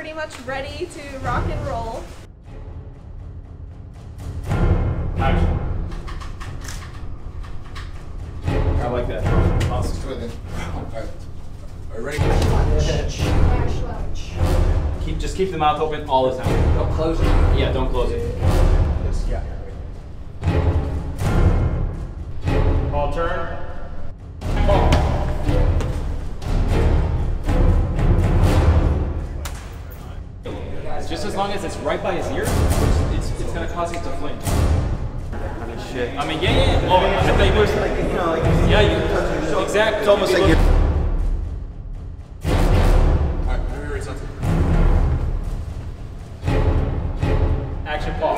pretty much ready to rock and roll. Action. I like that. Awesome. Good then. Alright. Are you ready? Just keep the mouth open all the time. Don't close it. Yeah, don't close it. Yes, yeah. Ball turn. Ball. Just as long as it's right by his ear, it's gonna cause him to flinch. Shit. I mean, yeah. Oh, I thought you were like, you know, like exactly. It's almost like you're. Alright, whenever you're ready, Action, pause.